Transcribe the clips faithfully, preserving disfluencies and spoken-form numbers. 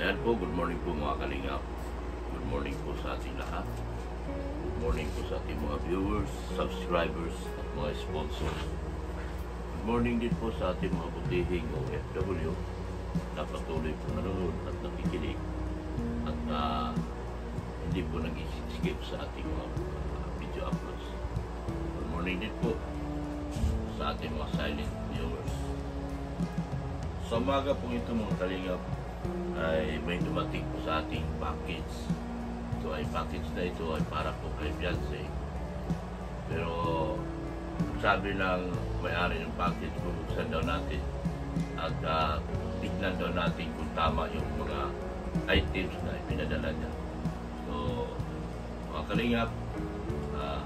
Ayan po, good morning po mga kalingap. Good morning po sa ating lahat. Good morning po sa ating mga viewers, subscribers, at mga sponsors. Good morning din po sa ating mga butihing O F W na patuloy po nanonood at nakikinig at uh, hindi po nag-skip sa ating mga uh, video uploads. Good morning din po sa ating mga silent viewers. Sa umaga po ito mga kalingap ay may dumating po sa ating package. Ito ay package na ito ay para po kay fiancé. Pero sabi ng may-ari ng package, bubuksan daw natin at uh, tignan daw natin kung tama yung mga items na ipinadala niya. So mga kalingap, uh,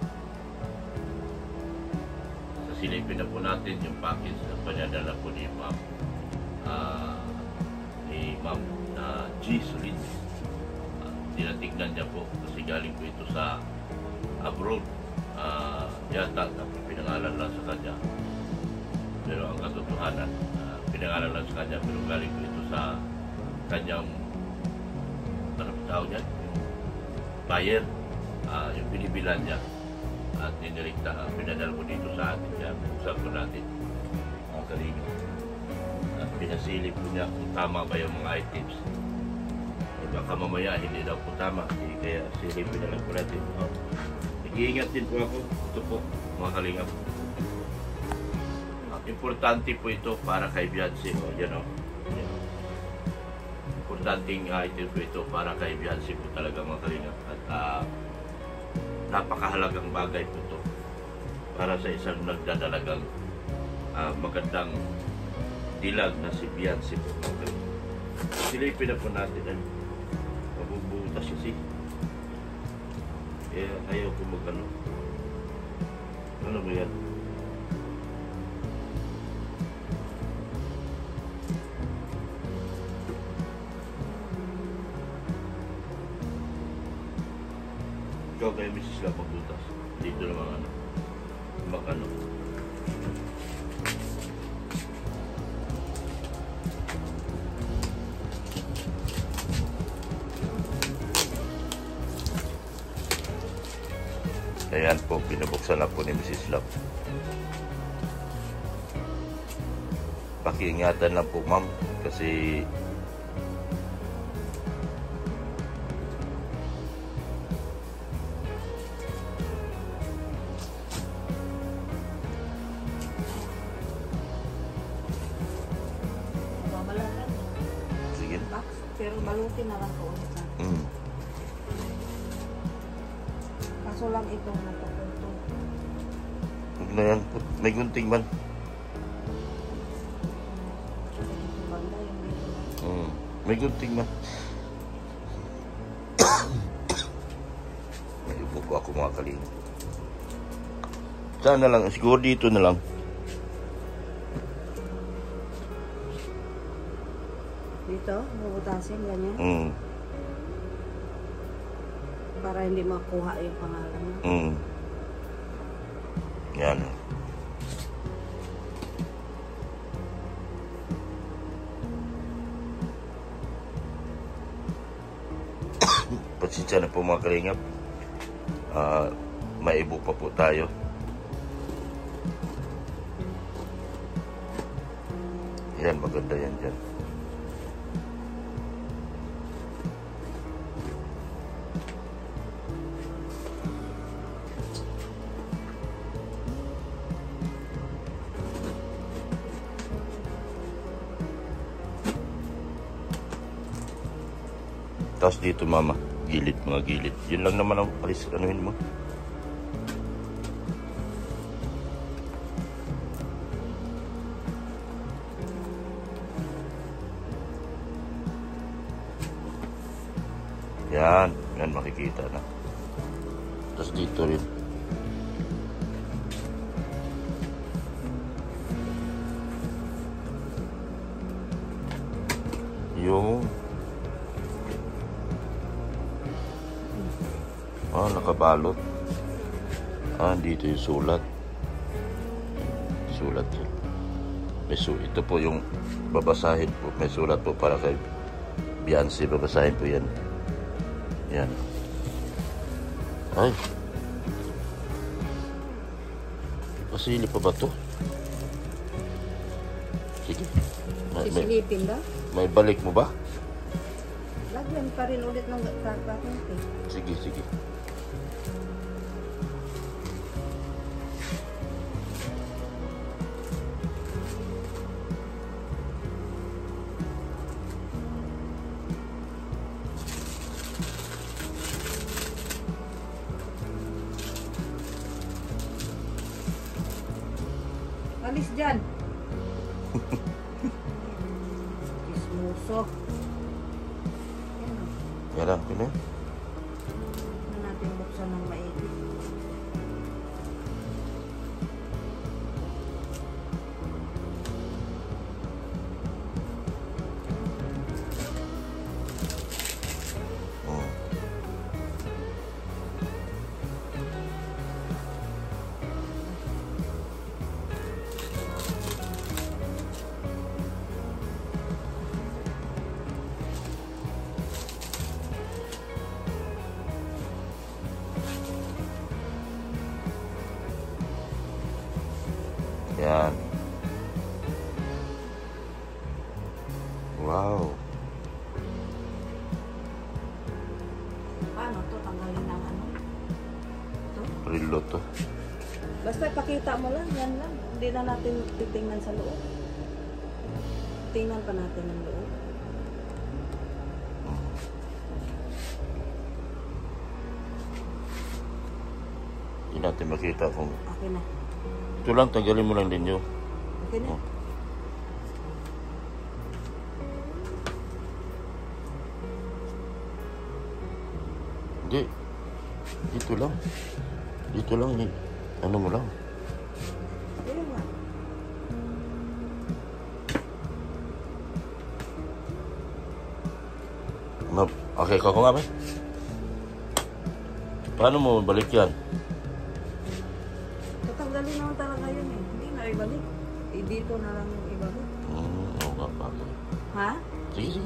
sasilipin na po natin yung package na pinadala po ni Ma'am uh, ni Ma'am uh, G. Solid. Uh, tinatignan niya po kasi galing po ito sa abroad. Uh, yata na pinangalan lang sa kanya. Pero ang katotohanan, uh, pinangalan lang sa kanya pero galing po ito sa kanyang ano tawag niya? Buyer. Uh, yung binibilan niya at ninirekta, uh, pinadala po dito sa atin. Kaya buksan po natin ang kalino. At pinasilip po niya kung tama ba yung mga items. E baka mamaya hindi daw po tama. E kaya silipin na lang po natin. Oh. Nag-iingat din po ako. Ito po mga kalingap. Uh, importante po ito para kay Beyonce. O oh, yan o. Oh. Importanteng item po ito para kay Beyonce po talaga mga kalingap. At uh, napakahalagang bagay po ito para sa isang nagdadalagang uh, magandang dilag na si Beyonce po. Silipin na po natin ay mabubutas kasi kaya ayaw ko mag-ano ano ba yan? Ikaw kayo misis lang magbutas dito naman ano mag-ano ayan po, pinabuksan na po ni Missus Love. Pakiingatan lang po ma'am kasi sige pero balutin na lang po ulit na. Mm. Kaso lang itong natupunto. Huwag na yan. May gunting man. Banda yung dito na. Mm. May gunting man. May upo po ako mga kalingap. Saan na lang? Siguro dito na lang. Dito? Bubutasin ganyan? Mm. Para hindi makuha yung pangalan mo. Mm. Yan. Pasensya na po mga kalingap. Uh, maibo pa po tayo. Yan, maganda yan dyan. Tapos dito mama, gilid, mga gilid. Yun lang naman ang alis, anuhin mo. Yan, yan makikita na. Tapos dito rin. Yung ah, nakabalot. Ah, dito yung sulat. Sulat yun. May su ito po yung babasahin po. May sulat po para kay Beyonce, babasahin ko yan. Yan. Ay. Pasili pa ba to? Sige. May, may, Sisilipin ba? may balik mo ba? Lagyan pa rin ulit ng kakakente. Sige, sige. Alis dyan. Kismuso. Yan o. Yan lang, pina. Na natin buksan ng maigi. Oh. Yan. Wow. Paano to? Tanggalin ng ano? Ito? Rilo to. Basta pakita mo lang. Yan lang. Hindi na natin titingnan sa loob. Tingnan pa natin ang loob. Hindi natin makita kung... Okay na. Ito lang, tanggalin mo lang din yun. Okay na. Oh. Hindi. Dito lang. Dito lang. eh. Ano mo lang. Ayun nga. Ma okay, kako nga ba? Paano mo balik yan? Tatanggalin naman talaga yun eh. Hindi na ibalik. Eh, dito na lang ibalik. Hmm, oo nga pa. Ha? Sige, sige.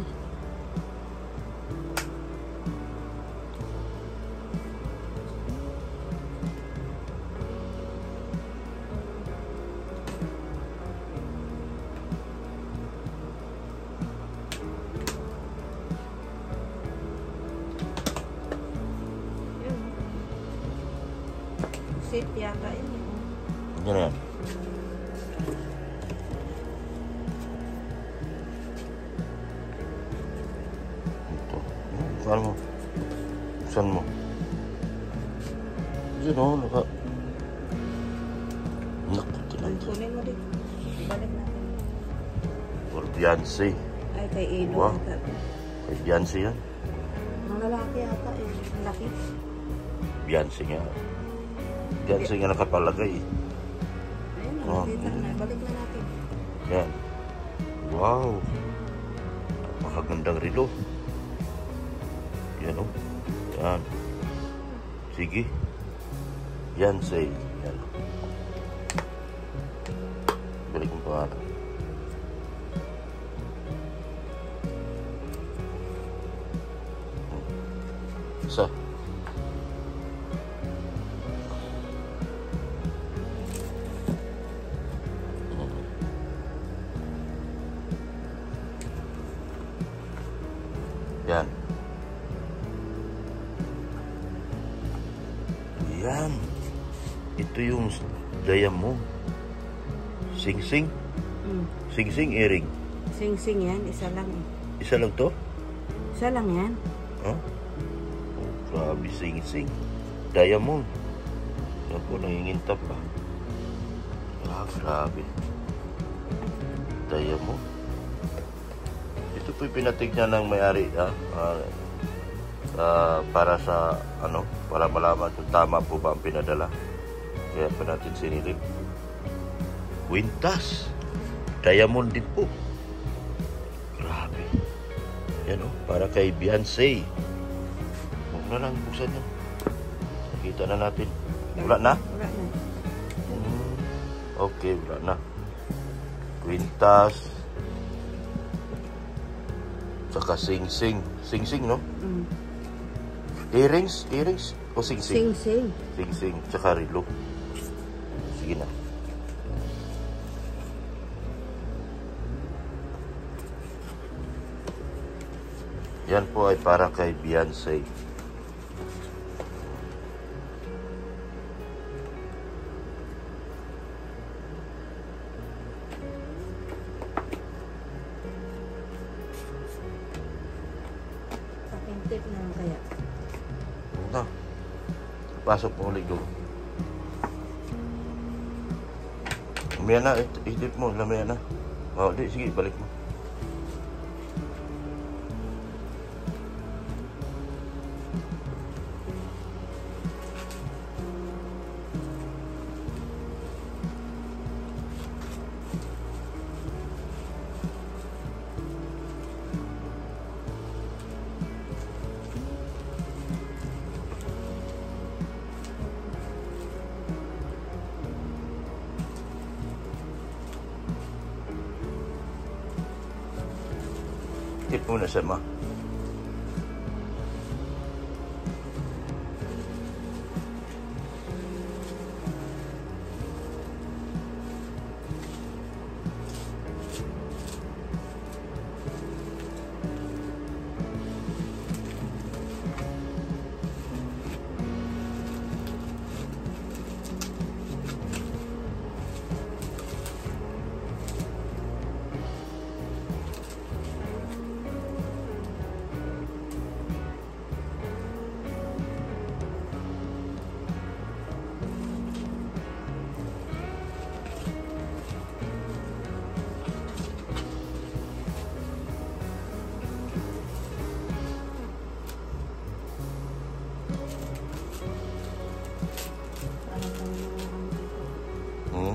Yun. Safe yata yun. eh. Yan na yan. Ito. Saan mo? Saan mo? Diyan o, naka... Naku, tinatay. Kunin mo din. Ibalik natin. For Beyonce. Ay, kay Edo. Wow. Ata. Kay Beyonce yan. Mga lalaki ata eh. Ang laki. Beyonce nga. Beyonce nga nakapalagay. Ayun, Oh, nakita mm. na. Balik na natin. Yan. Wow. Makagandang relo. Yan o. Yan. Sige. Beyonce. Yan. Balik mo pangalan. Isa. Yan. Yan. Ito yung diamond. Sing-sing. Hmm. Sing-sing earring. Sing-sing yan. Isa lang eh. Isa lang to? Isa lang yan. Huh? Oh, grabe, sing-sing. Diamond. Yan po, nangingintap pa. Ah, grabe. Diamond. Ito po pinatignan ng may-ari, ah, ah, ah, para sa, ano, para malaman kung tama po ba ang pinadala. Kaya pa natin sinilip. Quintas. Diamond din po. Grabe. Yan o, para kay Beyonce. Huwag na lang, buksan yan. Nakita na natin. Wala na? Wala na. Hmm. Okay, wala na. Quintas. Tsaka sing-sing. Sing-sing, no? Mm. Earrings? Earrings? O sing-sing? Sing-sing. Sing-sing. Tsaka relo. Sige na. Yan po ay para kay Beyonce. Pakintip na kaya. Na. Pasok mo ulit doon. Lamaya na. Itip mo. Lamaya na. O, di. Sige, balik mo. Tip muna siya, ma. Hmm?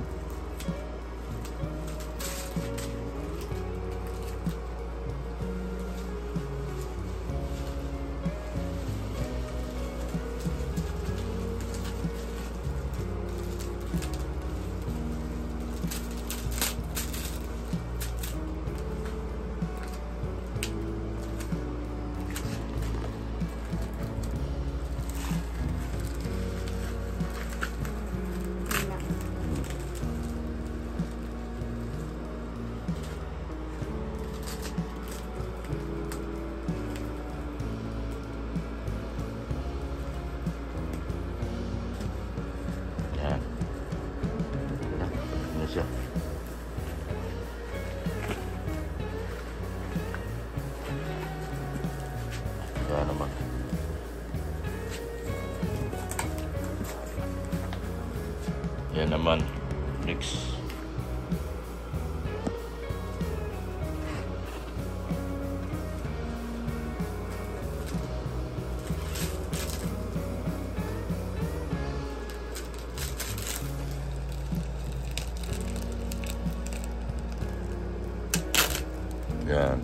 Yan. Yan. Ano siya? Yan naman. Yan naman. Next. Yan.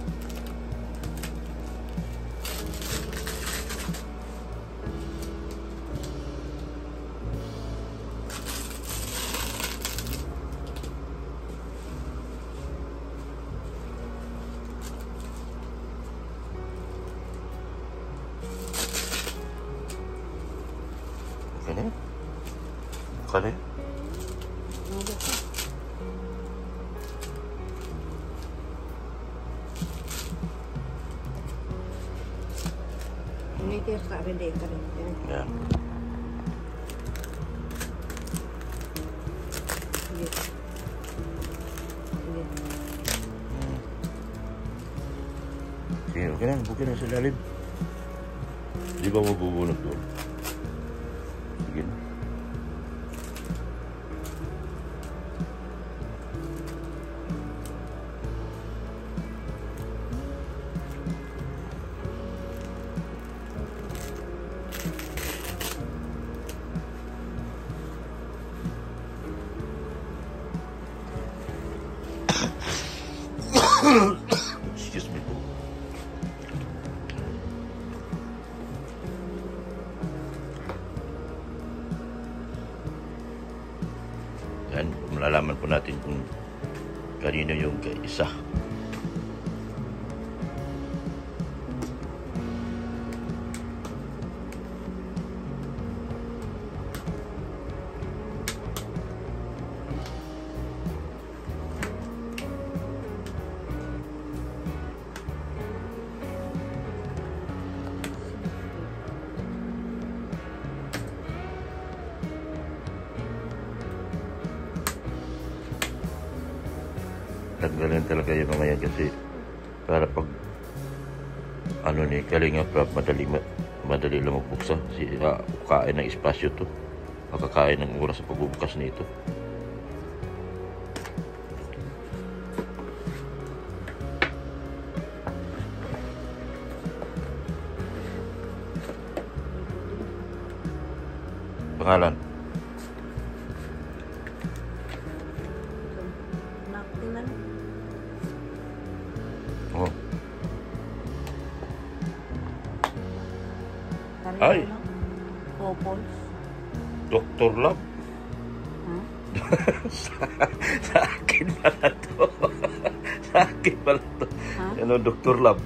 Okay na yun. Okay na yun. Ini dia tak redek kering. Yan. Iya. Iya. Hmm. Sige, okay na. Bukit na sa lalim. Di ba mabubunot doon? Sige na. Excuse me po. Yan, malalaman po natin kung kanino yung isa. Galing talaga yung mga yan kasi para pag ano ni Kalinga Prab, madali, madali lang magbuksa. Si, uh, kain ng espasyo to. Makakain ng oras sa pagbubukas nito. Pangalan? Naktinan. Oh. Ay. Ay. Popos. Doctor Love. Huh? sa, sa akin pala to. Sa akin pala to. Ha? Ano, Doctor Love?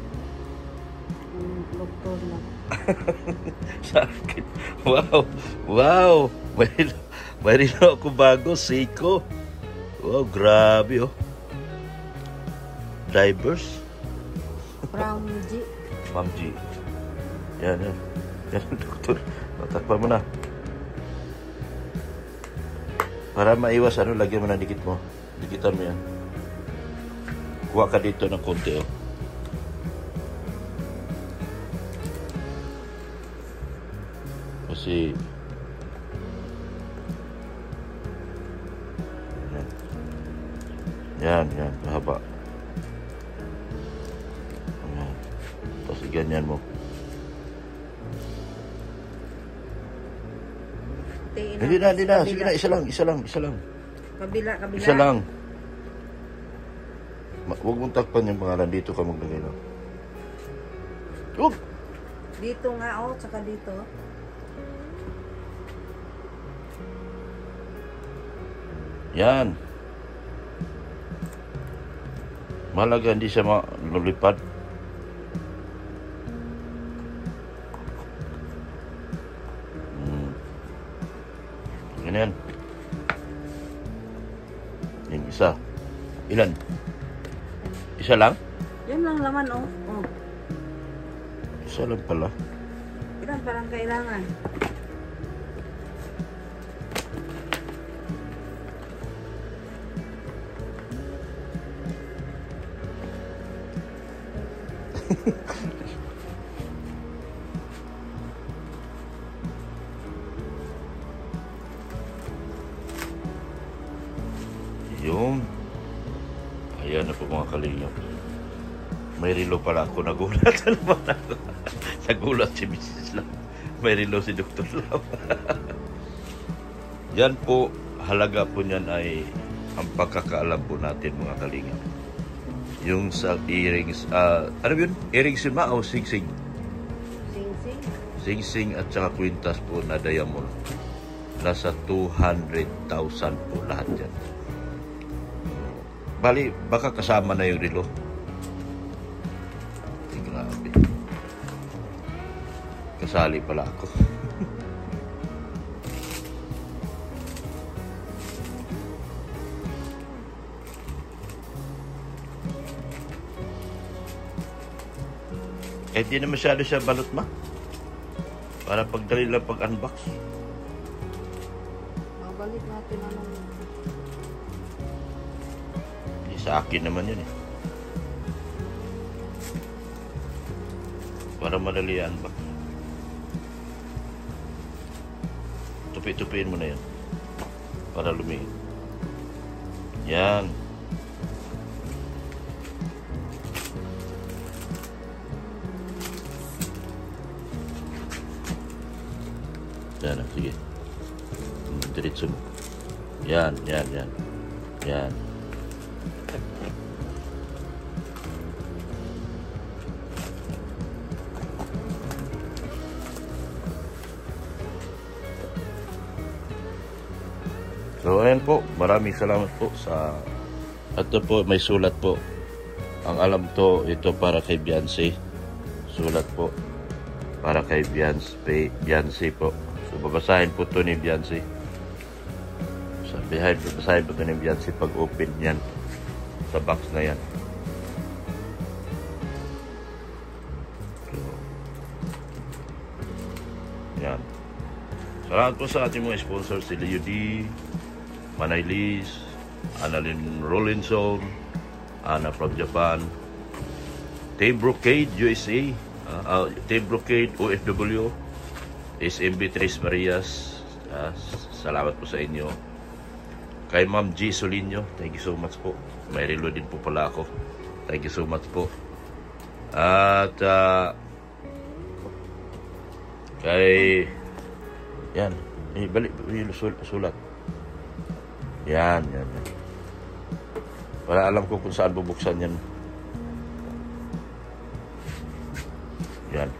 Um, doktor lang. Sa akin. Wow. Wow. May, may rin ako bago. Seiko. Wow, grabe oh. Divers. From G. Ma'am G. Yan, yan. Yan, doktor. Matakpan mo na. Para maiwas, ano, lagyan mo na dikit mo. Dikitan mo yan. Kuha ka dito ng konti, oh. Kasi yan. Yan, yan. Mahaba. Yan. Tapos iganyan mo. Hindi na, hindi na. Sige na, isa lang, isa lang, isa lang. Kabila, kabila. Isa lang. Ma- Huwag mong takpan yung pangalan. Dito ka maglagay na. Huwag! Dito nga, oh, tsaka dito. Yan. Mahalaga hindi siya malulipad. Hmm. Ganyan. Yung isa. Ilan? Isa lang? Yan lang laman, oh. Oh. Isa lang pala. Ilan parang kailangan? Yung ayan na po mga kalingap. May relo pala ako. Nagulat naman ako. Nagulat si Missus Lam. May relo si Doctor Lam. Yan po, halaga po niyan ay ang pagkakaalam po natin mga kalingap. Yung sa earrings, uh, ano yun? Earrings yun ma o sing-sing? Sing-sing. Sing-sing at saka kwintas po na diamond. Nasa two hundred thousand po lahat yan. Bali, baka kasama na yung relo. Ay, grabe. Kasali pala ako. Eh, di na masyado siya balot ma. Para pagdali lang pag-unbox. Mabalik natin ano. Di sa akin naman yun eh. Para madali unbox. Tupi-tupiin mo na yan. Para lumi. Yan. Yan, sige. Diretso mo. Yan, yan, yan. Yan. So, ayan po. Maraming salamat po sa... Ito po, may sulat po. Ang alam to, ito para kay Beyonce. Sulat po. Para kay Beyonce, Beyonce po. So, babasahin po ito ni Beyonce. Sabihin, babasahin po ito ni Beyonce pag open yan. Sa box na yan. So, yan. Salamat po sa ating mga sponsor, si Leo D, Manay Liz, Annalyn Rollinson, Ana from Japan, Team Brocade U S A, uh, uh, Team Brocade O F W, S M B Tres Marias, uh, salamat po sa inyo. Kay Ma'am G. Solinio, thank you so much po. May relo din po pala ako. Thank you so much po. At uh, kay yan, eh, balik, sulat. Yan, yan, yan. Wala alam ko kung saan bubuksan yan. Yan.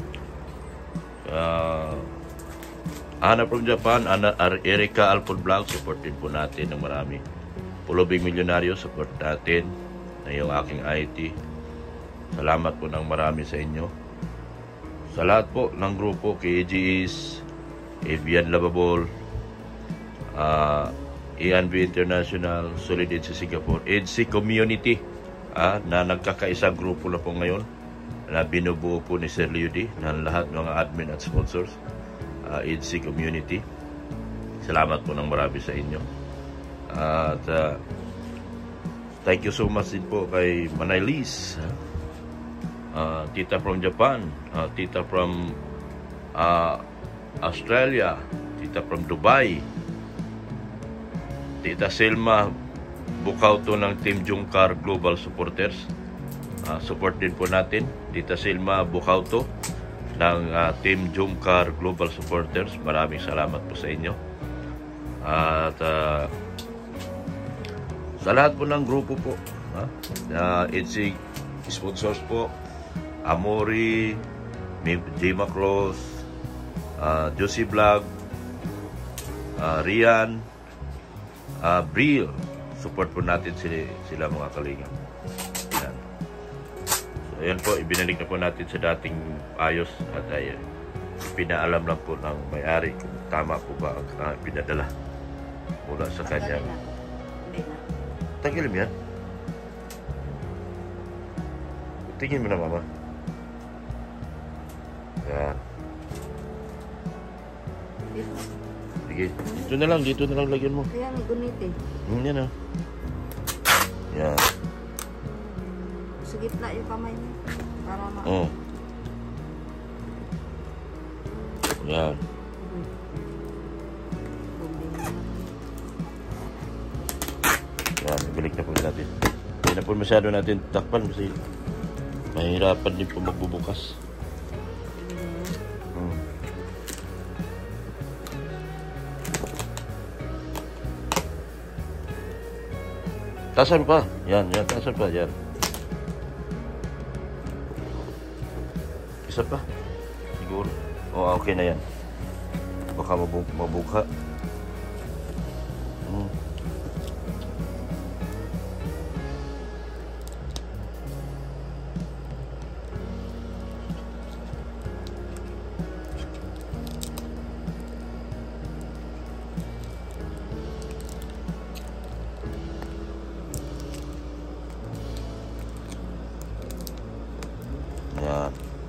Uh, Ana from Japan, Ana Erika Alpon Vlog, supportin po natin ng marami. Pulubing Milyonaryo, support natin na yung aking I T. Salamat po ng marami sa inyo. Sa lahat po ng grupo, K A G is, Avian Lavabol, uh, A N B International, Solid Edge Singapore, Edge Community, ah, na nagkakaisang grupo na po ngayon na binubuo po ni Sir Leo D ng lahat ng mga admin at sponsors. Uh, Edge Community, salamat po ng marami sa inyo. Uh, at uh, thank you so much din po kay Manay Liz, uh, Tita from Japan, uh, Tita from uh, Australia, Tita from Dubai, Tita Selma Bukauto ng Team Jungkar Global Supporters. Uh, support din po natin Tita Selma Bukauto ng uh, Team Jungkar Global Supporters. Maraming salamat po sa inyo. At uh, sa lahat po ng grupo po, uh, uh, Edge sponsors po, Amori, J. Macross, uh, Josie Vlog, uh, Rian, uh, Bril, support po natin sila, sila mga kalingap. Yan. So, ayan po, ibinalik na po natin sa dating ayos at ay pinaalam lang po ng may-ari kung tama po ba ang uh, pinadala mula sa kanya. Tanggalin mo yan. Tingin mo na, Mama. Yan. Sige, dito na lang, dito na lang lagyan mo. Kaya ang gunit eh. Hmm, yan ah. Yan. Sa gitna yung kamay mo. Para ma... Oh. Yan. Yan, balik na po natin. Hindi na po masyado natin takpan kasi mahirapan din po magbubukas. Hmm. Tasan pa. Yan, yan. Tasan pa. Yan. Isa pa. Siguro. Oh, okay na yan. Baka mabu mabuka. Hmm. Yan.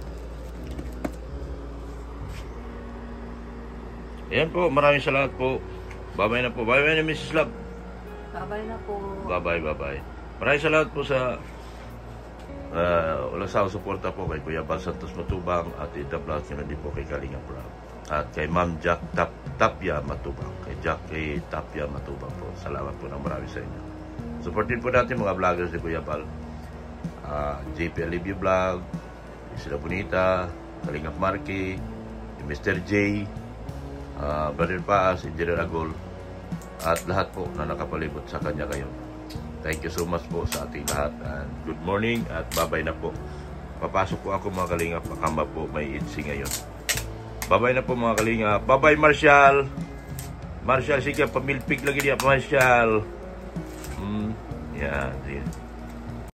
Ayan po, maraming salamat po. Bye-bye na po. Bye-bye na, Missus Love. Bye-bye na po. Bye-bye, bye-bye. Maraming salamat po sa uh, walang sawang suporta po kay Kuya Bal Santos Matubang at Ida Vlog, yun din po kay Kalinga Vlog. At kay Ma'am Jack Tap Tapia Matubang. Kay Jack kay Tapia Matubang po. Salamat po ng marami sa inyo. Supportin po natin mga vloggers ni Kuya Bal. Uh, J P L B Vlog, Isla Bonita, Kalingap Marky, Mister J, uh, Brother Paas, Engineer Agol, at lahat po na nakapalibot sa kanya ngayon. Thank you so much po sa ating lahat. And good morning at bye-bye na po. Papasok po ako mga Kalingap. Makamba po may itsi ngayon. Bye-bye na po mga Kalingap. Bye-bye Marshall. Marshall, sige, pamilpig lagi niya Marshall. Hmm, yan, yan.